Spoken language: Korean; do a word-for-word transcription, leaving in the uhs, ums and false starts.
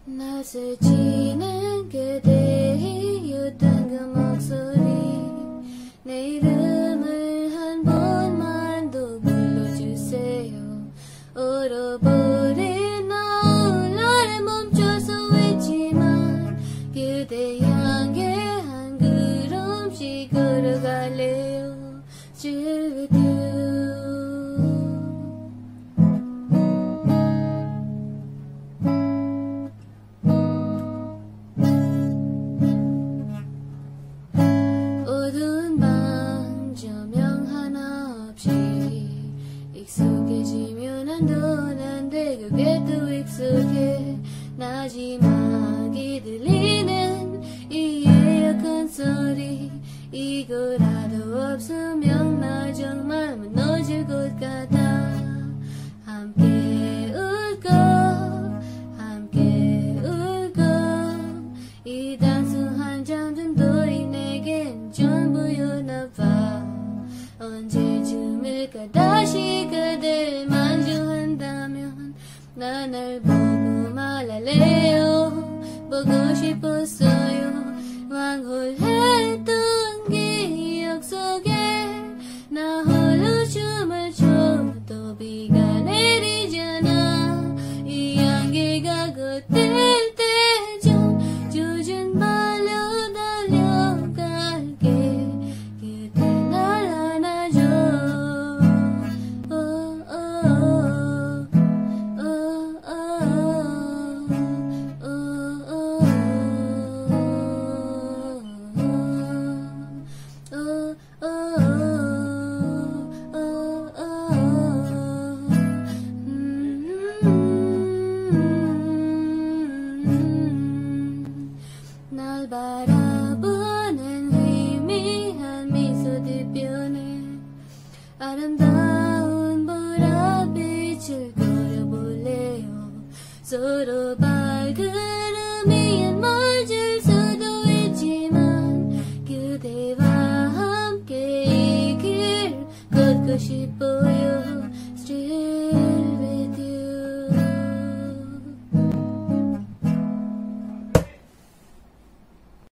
날 스치는 그대의 어떤 그 목소리 내 이름을 한 번만 더 불러주세요. 얼어버린 너울 나를 멈춰서 있지만 그대 향해 한 걸음씩 걸어갈래요. Still with you. 어두운 밤 조명 하나 없이 익숙해지면 한돈 안돼 그게 또 익숙해 나지막이 들리는 이 에어컨 소리 이거라도 없으면 나 정말 무너질 것 같아. 함께 울고 함께 울고 이 단순한 잠든도이 내겐 전부였나 봐. 언제쯤일까 다시 그댈 마주한다면 나 날 보고 말할래요. 보고 싶었어요. 황홀했던 기억 속에 나 홀로 춤을 춰도 비가 내리잖아. 이 향기가 걷을 때 좀 젖은 발로 달려갈게. 그대 날 안아줘. oh, oh, oh, oh, oh, oh, oh, 날 바라보는 희미한 미소 뒷변에 아름다운 보랏빛을 그려볼래요. 서로 발걸음이 멀질 수도 있지만 그대와 함께 이 길 걷고 싶어요. Still